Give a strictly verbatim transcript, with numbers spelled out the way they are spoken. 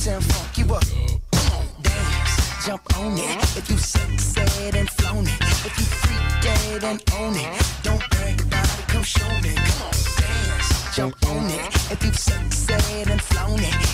Uptown Funk you up. Come on, dance, jump on it. If you succeed and flown it, if you freak dead and own it, don't brag about it, come show me. Come on, dance, jump on it. If you succeed and flown it,